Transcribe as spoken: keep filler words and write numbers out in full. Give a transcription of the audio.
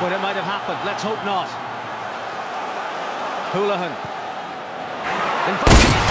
But it might have happened. Let's hope not. Houlihan. In front.